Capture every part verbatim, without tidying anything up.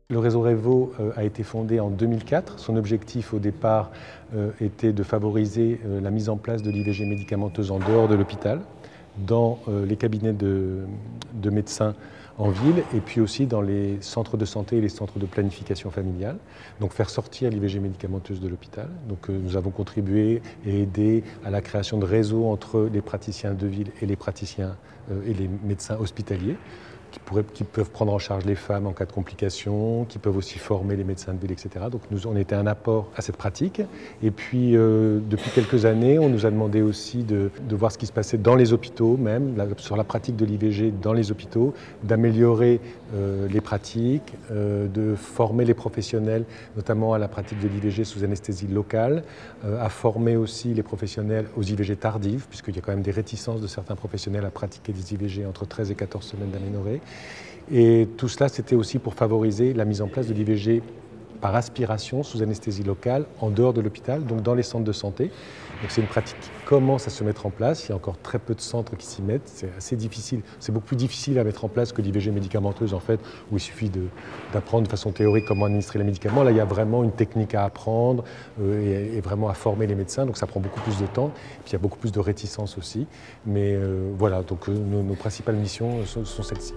Le réseau Revo euh, a été fondé en deux mille quatre. Son objectif au départ euh, était de favoriser euh, la mise en place de l'I V G médicamenteuse en dehors de l'hôpital, dans euh, les cabinets de, de médecins en ville et puis aussi dans les centres de santé et les centres de planification familiale. Donc faire sortir l'I V G médicamenteuse de l'hôpital. Donc euh, nous avons contribué et aidé à la création de réseaux entre les praticiens de ville et les praticiens euh, et les médecins hospitaliers, Qui, pourraient, qui peuvent prendre en charge les femmes en cas de complications, qui peuvent aussi former les médecins de ville, et cetera. Donc nous, on était un apport à cette pratique. Et puis, euh, depuis quelques années, on nous a demandé aussi de, de voir ce qui se passait dans les hôpitaux, même la, sur la pratique de l'I V G dans les hôpitaux, d'améliorer euh, les pratiques, euh, de former les professionnels, notamment à la pratique de l'I V G sous anesthésie locale, euh, à former aussi les professionnels aux I V G tardives, puisqu'il y a quand même des réticences de certains professionnels à pratiquer des I V G entre treize et quatorze semaines d'aménorrhée. Et tout cela, c'était aussi pour favoriser la mise en place de l'I V G par aspiration sous anesthésie locale en dehors de l'hôpital, donc dans les centres de santé. Donc c'est une pratique qui commence à se mettre en place. Il y a encore très peu de centres qui s'y mettent. C'est assez difficile. C'est beaucoup plus difficile à mettre en place que l'I V G médicamenteuse, en fait, où il suffit d'apprendre de, de façon théorique comment administrer les médicaments. Là, il y a vraiment une technique à apprendre euh, et, et vraiment à former les médecins. Donc ça prend beaucoup plus de temps. Et puis il y a beaucoup plus de réticence aussi. Mais euh, voilà, donc euh, nos, nos principales missions sont, sont celles-ci.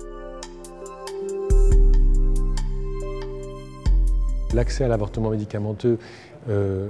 L'accès à l'avortement médicamenteux, euh,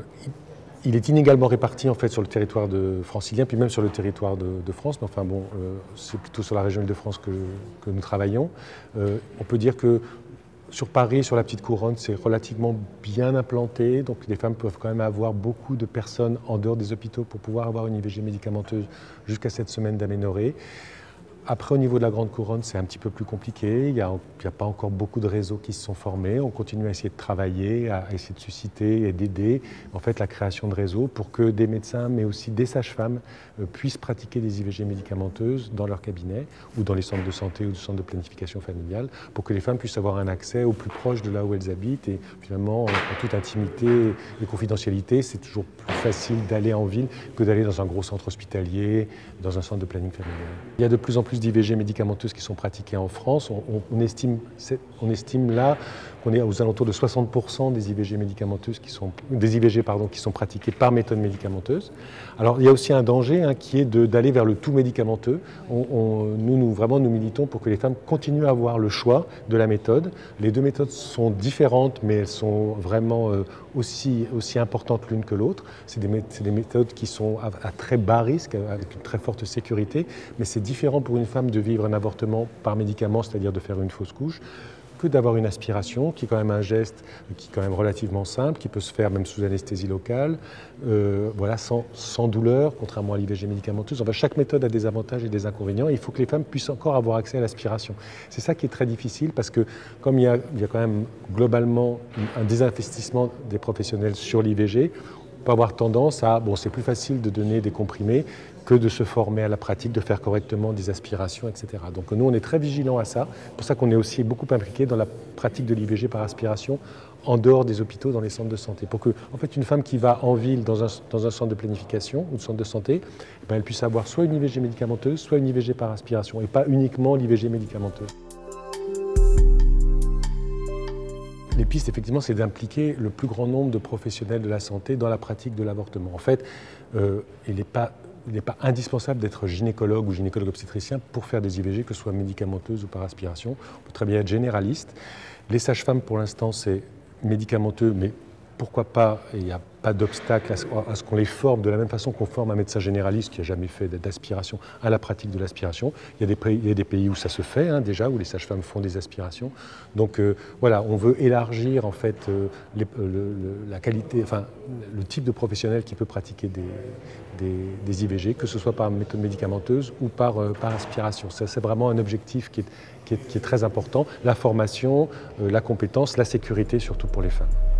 il est inégalement réparti en fait sur le territoire de francilien, puis même sur le territoire de, de France. Mais enfin bon, euh, c'est plutôt sur la région Île-de-France que, que nous travaillons. Euh, on peut dire que sur Paris, sur la petite couronne, c'est relativement bien implanté. Donc les femmes peuvent quand même avoir beaucoup de personnes en dehors des hôpitaux pour pouvoir avoir une I V G médicamenteuse jusqu'à cette semaine d'aménorrhée. Après, au niveau de la Grande Couronne, c'est un petit peu plus compliqué. Il n'y a, a pas encore beaucoup de réseaux qui se sont formés. On continue à essayer de travailler, à essayer de susciter et d'aider en fait, la création de réseaux pour que des médecins, mais aussi des sages-femmes, euh, puissent pratiquer des I V G médicamenteuses dans leur cabinet ou dans les centres de santé ou des centres de planification familiale pour que les femmes puissent avoir un accès au plus proche de là où elles habitent. Et finalement, en, en toute intimité et confidentialité, c'est toujours plus facile d'aller en ville que d'aller dans un gros centre hospitalier, dans un centre de planning familial. Il y a de plus en plus d'I V G médicamenteuses qui sont pratiquées en France. On, on, on, estime, on estime là qu'on est aux alentours de soixante pour cent des I V G médicamenteuses qui sont, des I V G pardon, qui sont pratiquées par méthode médicamenteuse. Alors il y a aussi un danger hein, qui est d'aller vers le tout médicamenteux. On, on, nous, nous, vraiment, nous militons pour que les femmes continuent à avoir le choix de la méthode. Les deux méthodes sont différentes, mais elles sont vraiment euh, aussi, aussi importantes l'une que l'autre. C'est des, des méthodes qui sont à, à très bas risque, avec une très forte sécurité, mais c'est différent pour une femme de vivre un avortement par médicament, c'est-à-dire de faire une fausse couche, que d'avoir une aspiration, qui est quand même un geste qui est quand même relativement simple, qui peut se faire même sous anesthésie locale, euh, voilà, sans, sans douleur, contrairement à l'I V G médicamenteuse. Enfin, chaque méthode a des avantages et des inconvénients, et il faut que les femmes puissent encore avoir accès à l'aspiration. C'est ça qui est très difficile, parce que comme il y a, il y a quand même globalement un désinvestissement des professionnels sur l'I V G, on peut avoir tendance à, bon, c'est plus facile de donner des comprimés que de se former à la pratique, de faire correctement des aspirations, et cetera. Donc nous, on est très vigilants à ça. C'est pour ça qu'on est aussi beaucoup impliqué dans la pratique de l'I V G par aspiration en dehors des hôpitaux, dans les centres de santé. Pour que, en fait, une femme qui va en ville dans un, dans un centre de planification ou de centre de santé, eh bien, elle puisse avoir soit une I V G médicamenteuse, soit une I V G par aspiration, et pas uniquement l'I V G médicamenteuse. Les pistes, effectivement, c'est d'impliquer le plus grand nombre de professionnels de la santé dans la pratique de l'avortement. En fait, euh, il n'est pas, il n'est pas indispensable d'être gynécologue ou gynécologue obstétricien pour faire des I V G, que ce soit médicamenteuses ou par aspiration. On peut très bien être généraliste. Les sages-femmes, pour l'instant, c'est médicamenteux, mais pourquoi pas, il n'y a pas d'obstacle à ce qu'on les forme de la même façon qu'on forme un médecin généraliste qui n'a jamais fait d'aspiration à la pratique de l'aspiration. Il y a des pays, il y a des pays où ça se fait hein, déjà, où les sages-femmes font des aspirations. Donc euh, voilà, on veut élargir en fait euh, les, le, le, la qualité, enfin le type de professionnel qui peut pratiquer des, des, des I V G, que ce soit par méthode médicamenteuse ou par, euh, par aspiration. C'est vraiment un objectif qui est, qui est, qui est très important. La formation, euh, la compétence, la sécurité surtout pour les femmes.